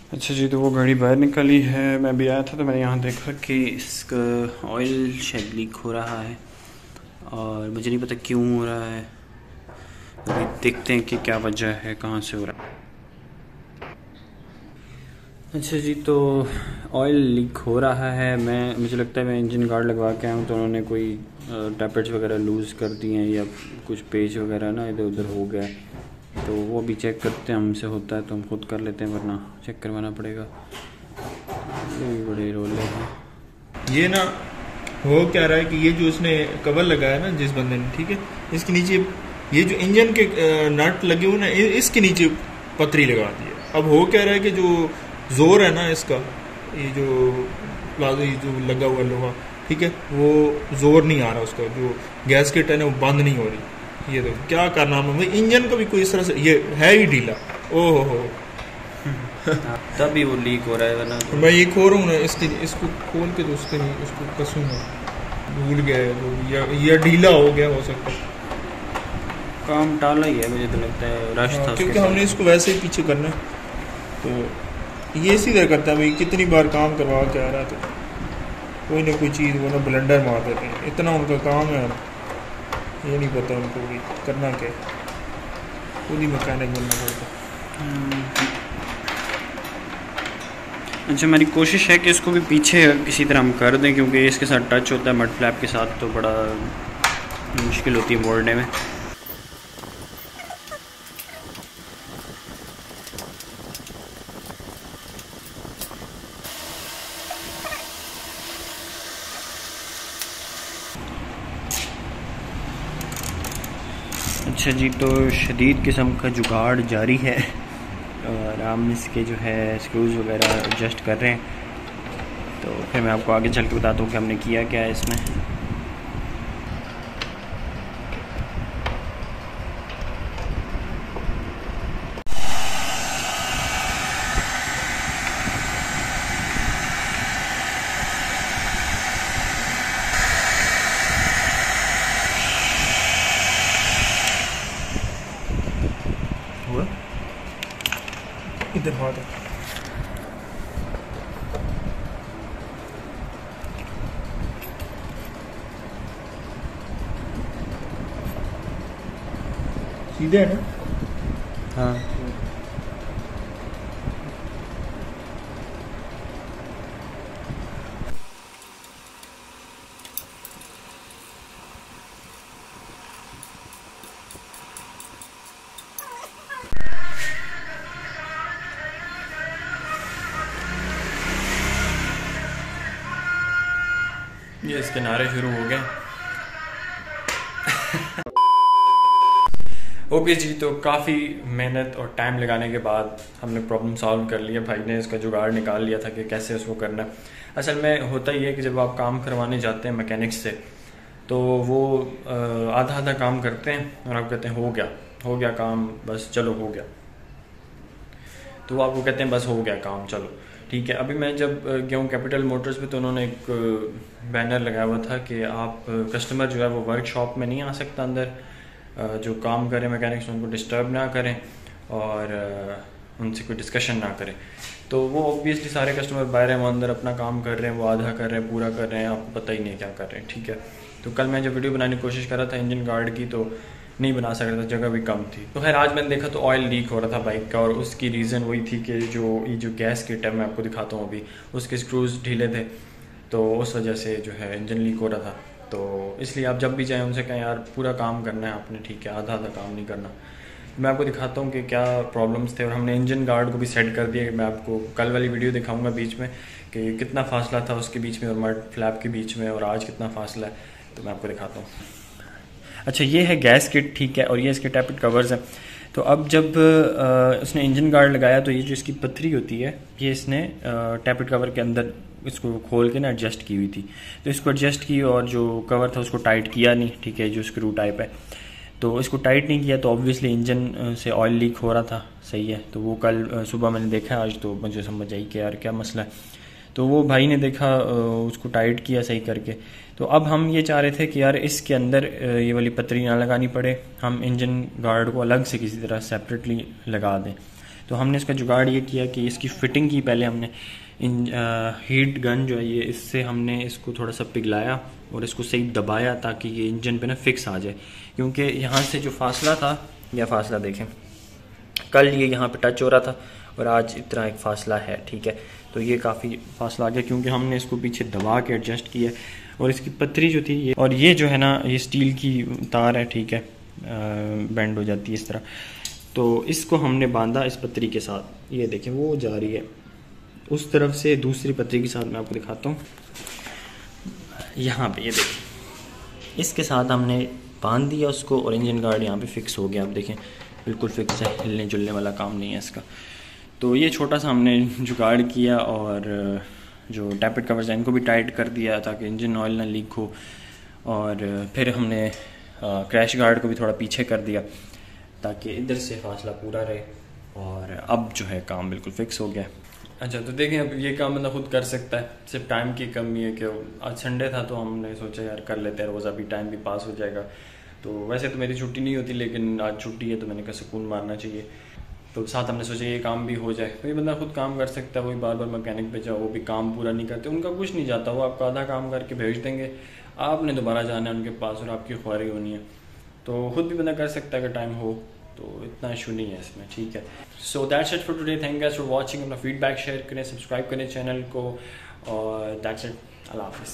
अच्छा जी, तो वो गाड़ी बाहर निकली है। मैं भी आया था तो मैंने यहाँ देखा कि इसका ऑयल शायद लीक हो रहा है और मुझे नहीं पता क्यों हो रहा है। तो अभी देखते हैं कि क्या वजह है, कहाँ से हो रहा है। अच्छा जी, तो ऑयल लीक हो रहा है। मुझे लगता है मैं इंजन गार्ड लगवा के आया हूँ तो उन्होंने कोई टैपेट्स वगैरह लूज़ कर दिए हैं या कुछ पेच वगैरह ना इधर उधर हो गया है। तो वो अभी चेक करते हैं, हमसे होता है तो हम खुद कर लेते हैं, वरना चेक करवाना पड़ेगा। ये भी बड़े रोले हैं। ये ना हो क्या रहा है कि ये जो उसने कवर लगाया ना जिस बंदे ने, ठीक है, इसके नीचे ये जो इंजन के नट लगे हुए ना, इसके नीचे पतरी लगा दी है। अब हो क्या रहा है कि जो जोर है ना इसका, ये जो प्लाजो ये जो लगा हुआ लोहा, ठीक है, वो जोर नहीं आ रहा उसका, जो गैस किट है ना वो बंद नहीं हो रही। ये तो क्या करना है, इंजन का भी कोई इस तरह से ये है ही ढीला। ओहो हो तभी वो लीक हो रहा है, वरना तो मैं ये खो रहा हूँ ना, इसको खोल के तो उसके नहीं, उसको कसूंगा, भूल गया है तो या ढीला हो गया हो सकता है। काम टाला ही है, मुझे तो लगता है रश था क्योंकि हमने इसको वैसे ही पीछे करना है, तो ये इसी तरह करता है भाई। कितनी बार काम करवा के आ रहा है तो कोई ना कोई चीज़ वो ना ब्लेंडर मार देते हैं, इतना उनका काम है। ये नहीं पता उनको भी करना क्या, खुद ही मैकेनिक बनना पड़ता। अच्छा, मेरी कोशिश है कि इसको भी पीछे किसी तरह हम कर दें, क्योंकि इसके साथ टच होता है मड फ्लैप के साथ तो बड़ा मुश्किल होती है मोड़ने में। अच्छा जी, तो शदीद किस्म का जुगाड़ जारी है और हम इसके जो है स्क्रूज़ वगैरह एडजस्ट कर रहे हैं। तो फिर मैं आपको आगे चल के बताता हूँ कि हमने किया क्या है इसमें। हुआ इधर हाथ है। सीधे है ना? हाँ, ये इसके नारे शुरू हो गए। ओके जी, तो काफ़ी मेहनत और टाइम लगाने के बाद हमने प्रॉब्लम सॉल्व कर लिया। भाई ने इसका जुगाड़ निकाल लिया था कि कैसे उसको करना है। असल में होता ही है कि जब आप काम करवाने जाते हैं मैकेनिक्स से तो वो आधा आधा काम करते हैं और आप कहते हैं हो गया काम, बस चलो हो गया। तो वो आपको कहते हैं बस हो गया काम, चलो ठीक है। अभी मैं जब गया हूँ कैपिटल मोटर्स पे तो उन्होंने एक बैनर लगाया हुआ था कि आप कस्टमर जो है वो वर्कशॉप में नहीं आ सकता अंदर, जो काम करें मैकेनिक्स उनको डिस्टर्ब ना करें और उनसे कोई डिस्कशन ना करें। तो वो ऑब्वियसली सारे कस्टमर बाहर हैं, वो अंदर अपना काम कर रहे हैं, वो आधा कर रहे हैं, पूरा कर रहे हैं, आपको पता ही नहीं क्या कर रहे हैं, ठीक है। तो कल मैं जब वीडियो बनाने की कोशिश कर रहा था इंजन गार्ड की तो नहीं बना सक रहा था, जगह भी कम थी। तो खैर आज मैंने देखा तो ऑयल लीक हो रहा था बाइक का और उसकी रीज़न वही थी कि जो गैस किट है मैं आपको दिखाता हूँ अभी, उसके स्क्रूज़ ढीले थे तो उस वजह से जो है इंजन लीक हो रहा था। तो इसलिए आप जब भी जाएँ उनसे कहें यार पूरा काम करना है आपने, ठीक है, आधा आधा काम नहीं करना। मैं आपको दिखाता हूँ कि क्या प्रॉब्लम्स थे और हमने इंजन गार्ड को भी सेट कर दिया। मैं आपको कल वाली वीडियो दिखाऊंगा बीच में कि कितना फासला था उसके बीच में और मड फ्लैप के बीच में और आज कितना फासला है, तो मैं आपको दिखाता हूँ। अच्छा, ये है गैस किट, ठीक है, और ये इसके टैपेट कवर्स हैं। तो अब जब उसने इंजन गार्ड लगाया तो ये जो इसकी पथरी होती है ये इसने टैपेट कवर के अंदर इसको खोल के ना एडजस्ट की हुई थी। तो इसको एडजस्ट की और जो कवर था उसको टाइट किया नहीं, ठीक है, जो स्क्रू टाइप है तो इसको टाइट नहीं किया तो ऑब्वियसली इंजन से ऑयल लीक हो रहा था, सही है। तो वो कल सुबह मैंने देखा, आज तो मुझे समझ आई कि यार क्या मसला है। तो वो भाई ने देखा, उसको टाइट किया सही करके। तो अब हम ये चाह रहे थे कि यार इसके अंदर ये वाली पतरी ना लगानी पड़े, हम इंजन गार्ड को अलग से किसी तरह सेपरेटली लगा दें। तो हमने इसका जुगाड़ ये किया कि इसकी फ़िटिंग की पहले हमने हीट गन जो है ये, इससे हमने इसको थोड़ा सा पिघलाया और इसको सही दबाया ताकि ये इंजन पे ना फिक्स आ जाए, क्योंकि यहाँ से जो फासला था, यह फासला देखें, कल ये यहाँ पे टच हो रहा था और आज इतना एक फ़ासला है, ठीक है। तो ये काफ़ी फासला आ गया क्योंकि हमने इसको पीछे दबा के एडजस्ट किया और इसकी पतरी जो थी ये, और ये जो है ना ये स्टील की तार है, ठीक है, बेंड हो जाती है इस तरह। तो इसको हमने बांधा इस पतरी के साथ, ये देखें वो जा रही है उस तरफ से दूसरी पतरी के साथ, मैं आपको दिखाता हूँ यहाँ पे, ये देखें इसके साथ हमने बांध दिया उसको और इंजन गार्ड यहाँ पे फिक्स हो गया। आप देखें बिल्कुल फिक्स है, हिलने जुलने वाला काम नहीं है इसका। तो ये छोटा सा हमने जुगाड़ किया और जो टैपेट कवर्स हैं इनको भी टाइट कर दिया ताकि इंजन ऑयल ना लीक हो, और फिर हमने क्रैश गार्ड को भी थोड़ा पीछे कर दिया ताकि इधर से फासला पूरा रहे, और अब जो है काम बिल्कुल फिक्स हो गया। अच्छा तो देखें अब ये काम बंदा खुद कर सकता है, सिर्फ टाइम की कमी है कि आज संडे था तो हमने सोचा यार कर लेते हैं, रोज़ा भी टाइम भी पास हो जाएगा। तो वैसे तो मेरी छुट्टी नहीं होती लेकिन आज छुट्टी है तो मैंने कहा सुकून मारना चाहिए, तो साथ हमने सोचा ये काम भी हो जाए। तो ये बंदा खुद काम कर सकता है, वही बार बार मैकेनिक पे जाओ, वो भी काम पूरा नहीं करते, उनका कुछ नहीं जाता, वो आपका आधा काम करके भेज देंगे, आपने दोबारा जाना है उनके पास और आपकी ख्वारी होनी है। तो खुद भी बंदा कर सकता है अगर टाइम हो, तो इतना इशू नहीं है इसमें, ठीक है। So that's it for today, thank you for watching. अपना फीडबैक शेयर करें, सब्सक्राइब करें चैनल को, और दैट्स इट, अल्लाह हाफिज़।